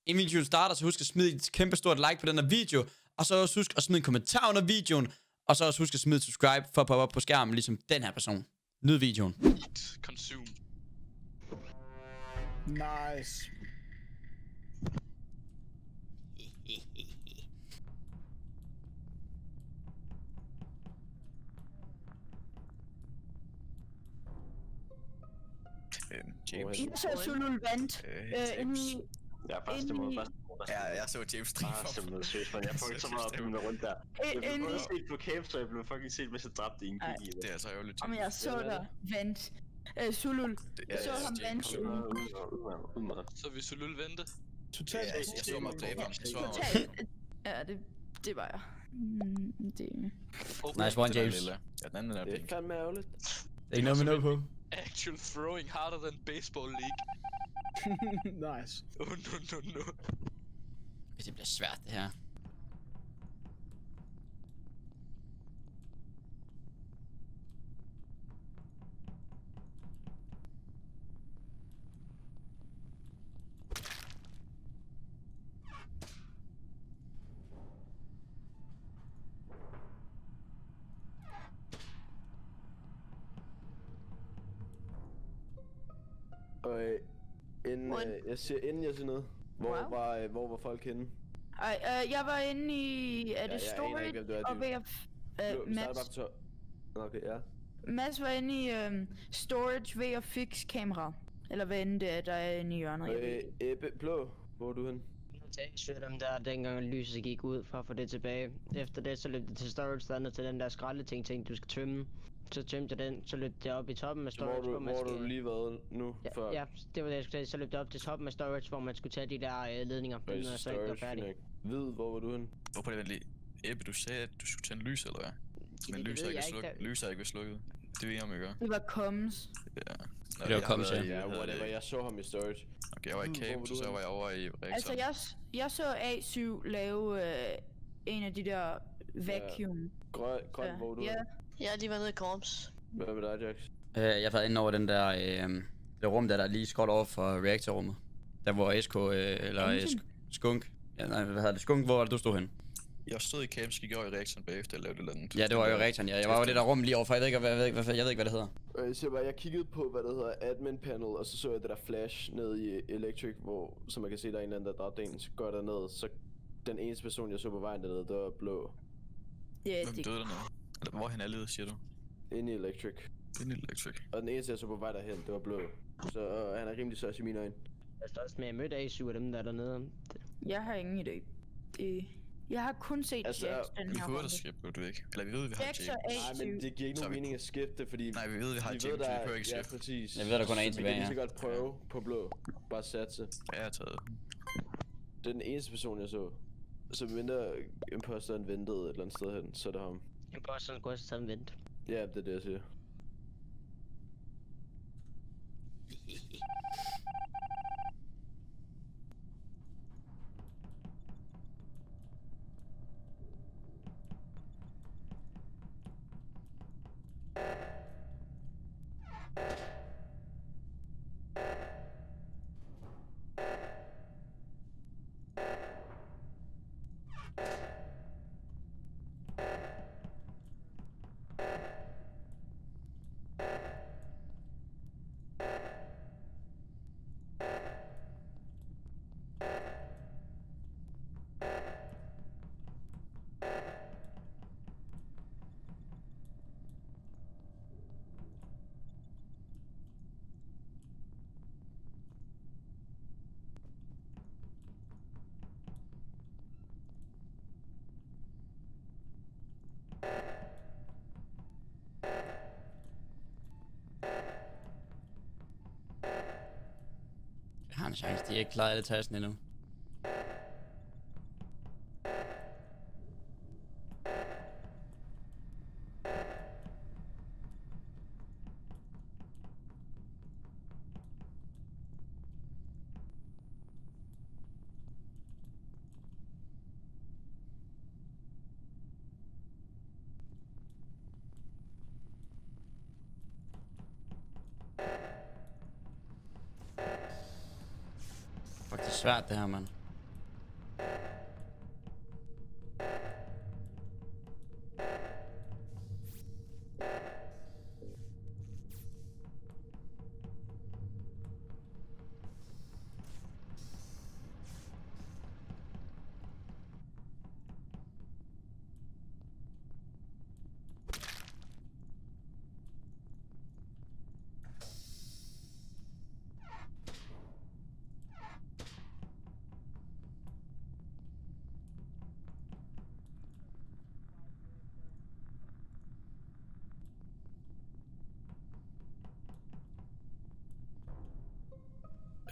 inden videoen starter, så husk at smide et kæmpe stort like på den her video, og så også husk at smide en kommentar under videoen, og så også husk at smide subscribe for at poppe op på skærmen, ligesom den her person. Nyd videoen. Consume. Nice. James. Jeg så Sulul vandt. Ja, første måde. Ja, jeg så James stream for simpelthen seriøst, men jeg får ikke så meget op på med rundt der. Jeg blev både set på camp, så jeg blev fucking set med så dræbt i en kig i det. Det er altså ærgerligt. Om jeg så dig vandt. Sulul. Jeg så ham vandt. Så vi Sulul vente. Totalt. Jeg så mig dræbe ham. Ja, det var jeg. Det... Nice one, James. Ja, den anden er Det er pink. fandme ærgerligt. Det er ikke noget med noget på. Actual throwing harder than baseball league. Nice. Oh no. Det bliver svært, det her. Og inden jeg siger noget, hvor var folk henne? Jeg var inde i... Er det storage og ved at... Mads... Okay, ja. Mads var inde i storage ved at fixe kamera. Eller hvad end det er, der er inde i hjørnet. Ebbe, Blå, hvor er du henne? Jeg dem der, dengang lyset gik ud for at få det tilbage. Efter det, så løb det til storage, der til den der skraldeting, du skal tømme. Så tømte jeg den, så løb det op i toppen af storage, hvor har du lige været nu? Før? Ja, det var det jeg skulle sige. Så løb det op til toppen af storage, hvor man skulle tage de der ledninger. Den er så ikke var færdig. Hvid, hvor var du henne? Hvorfor er det venligt? Ebbe, du sagde, at du skulle tænde lys, eller hvad? Men lys er ikke slukket. Det ved jeg om, jeg gør. Det var comms. Ja. Det var comms, ja. Ja, whatever. Jeg så ham i storage. Okay, jeg var i camp, så var jeg over i reaktoren. Altså, jeg så A7 lave en af de der vacuum. Grøn, hvor du ja. Ja, de var nede i Korms. Hvad med dig, Jax? Jeg har været inde over den der, det rum der lige skråt over for reaktorrummet. Der hvor SK, Skunk. Ja, nej, hvad hedder det? Skunk, hvor var det, du stod hen? Jeg stod i camp, så gik jeg over i reaktoren bagefter og lavede et eller andet. Ja, det var jo reaktoren, ja. Jeg var jo det der rum lige overfor. Jeg ved ikke, hvad det hedder. Jeg kiggede på, hvad det hedder, admin panel, og så så jeg det der flash ned i Electric, hvor, så man kan se, der er en eller anden, der dræbte en. Så går jeg derned, så den eneste person, jeg så på vejen dernede, det var Blå. Ja, hvem døde dernede? Eller hvorhen er livet, siger du? Inde i Electric. Inde i Electric. Og den eneste, jeg så på vej derhen, det var Blå. Så han er rimelig søs i mine øjne. Jeg står også med, at jeg mødte A7 af dem, der er dernede. Jeg har ingen idé. Jeg har kun set Jax den her vi kunne da skifte, du ikke? Eller vi ved, vi har Jax. Nej, men det giver ikke nogen mening at skifte, fordi... Nej, vi ved, vi har Jax, så vi behøver ikke skifte. Ja, præcis. Jeg ved, der kun er en tilbage, ja. Vi kan lige så godt prøve på Blå. Bare satse. Ja, jeg har taget. Det er den eneste person, jeg så. Så mindre imposteren ventede et eller andet sted hen, så er det ham. Imposteren kunne også tage en vent. Ja, det er det, jeg siger. Jeg har en chance, de er ikke klaret alle tasten endnu. Fuck, det er svært det her, mand.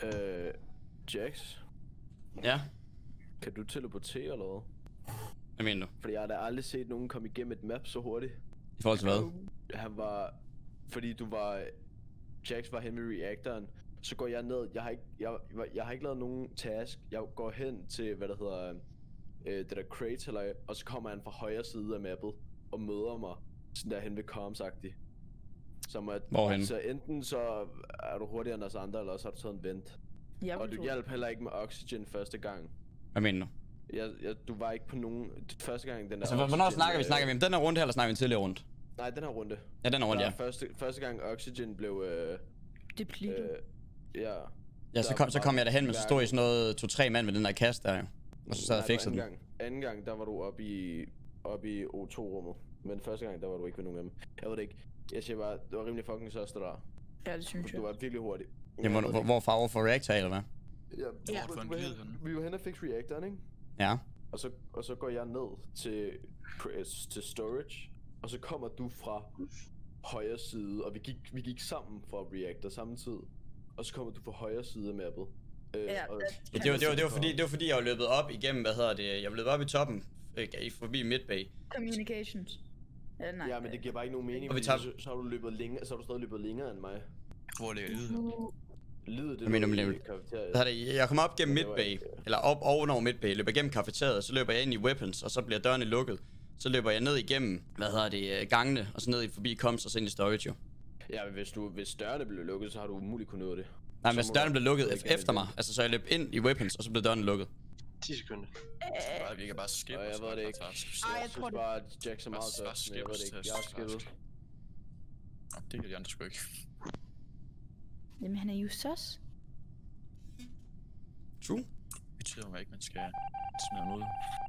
Jax, Ja, kan du teleportere eller hvad? hvad mener du? Fordi jeg har da aldrig set nogen komme igennem et map så hurtigt. I forhold til hvad? Han var... Fordi du var... Jax var hen med reactoren. Så går jeg ned. Jeg har ikke lavet nogen task. Jeg går hen til, hvad der hedder... det der crate, eller, og så kommer han fra højre side af mappet. Og møder mig. Sådan der hen ved comms-agtigt. Som at... Hvorhen? Så enten så er du hurtigere end os andre, eller så har du taget en vent. Og du hjalp heller ikke med oxygen første gang. Hvad mener du? Du var ikke på nogen... Første gang den der... Altså, hvornår snakker vi? Snakker vi om den her runde her, eller snakker vi en tidligere runde? Nej, den her runde. Ja, den her runde, ja. Første gang oxygen blev... Depleted. Ja. Ja, så kom jeg derhen, men så stod I sådan noget 2-3 mand med den der kast der, jo. Og så sad jeg og fikset den. Anden gang, der var du oppe i O2-rummet. Men første gang, der var du ikke ved nogen af dem. Jeg ved det ikke. Jeg siger bare, det var rimelig fucking søster der. Ja, det synes jeg. Du var virkelig hurtig. Jamen, hvor farver for reactor, eller hvad? Ja, Hvor du får en glid henne? vi var hen og fik reactoren, ikke? Ja. Og så går jeg ned til storage. Og så kommer du fra højre side. Og vi gik sammen fra reactor samme tid. Og så kommer du fra højre side af mappet. Det var fordi, jeg var løbet op igennem, jeg var løbet op i toppen, forbi midbay. Communications. Nej. Ja, men det giver bare ikke nogen mening, og så har du løbet længere, så har du stadig løbet længere end mig. Hvor ligger lydet? Lydet, det jeg kommer op gennem midbay, eller op ovenover midbay, løber igennem kafeteriet, og så løber jeg ind i weapons, og så bliver dørene lukket. Så løber jeg ned igennem, gangene, og så ned forbi comms og så ind i storage, jo. Ja, hvis dørene blev lukket, så har du umuligt kunnet nå det. Nej, men dørene blev lukket efter mig, altså så jeg løb ind i weapons, og så blev dørene lukket. 10 sekunder. Vi kan bare skippe. Jeg ved det ikke. Jeg synes bare, at Jax er meget sødt, men jeg ved det ikke. Jeg har skippet. Det kan de andre sgu ikke. Jamen, han er jo sus. True. Det betyder jo ikke, man skal smide ham ud.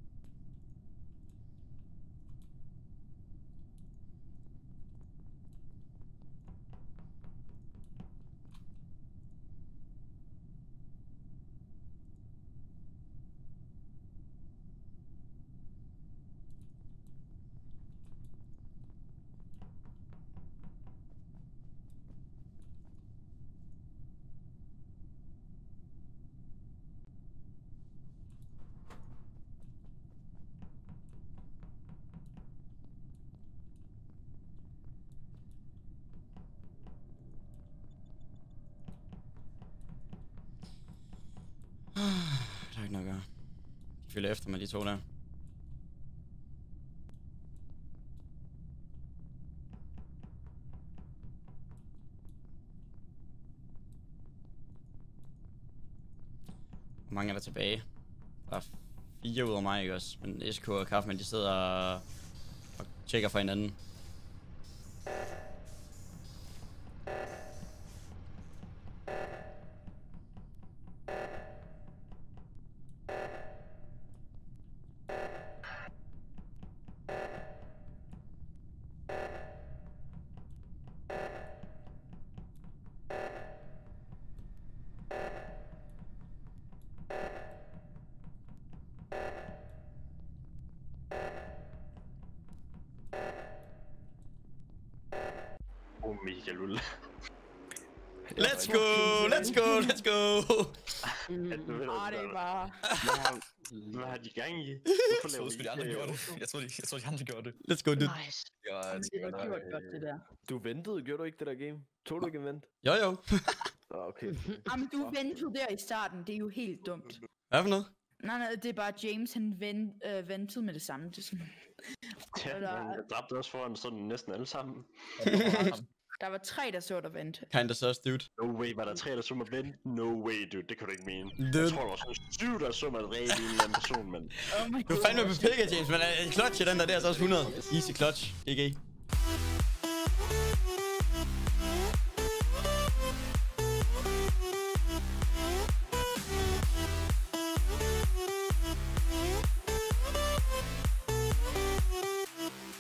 Der er ikke noget at gøre. De følger efter mig, de to der. Hvor mange er der tilbage? Der er 4 ud af mig, ikke også? Men SK og Kaufman, de sidder og tjekker for hinanden. Mega lul. Let's go! Let's go! Let's go! Det er bare... Hvad har de gang i? Jeg troede de andre gjorde det. Jeg troede de andre gjorde det. Let's go, dude. Nice. Det var gjort godt, det der. Du ventede, gjorde du ikke det der game? Tog du ikke en vent? Jo. Okay. Jamen, du ventede der i starten. Det er jo helt dumt. Hvad for noget? Nej, det er bare James, han ventede med det samme. Det er sådan... Ja, men jeg dræbte også foran sådan næsten alle sammen. Der var 3, der så dig vente. Kinda sus, dude. No way, var der 3, der så mig vente? No way, dude, det kan du ikke mene. Dude. Jeg tror, der var sådan 7, der så mig dræbe en eller anden person, men... Oh my Du er fandme på pikke, James, men clutch i den der, det er altså også 100. Easy clutch, GG.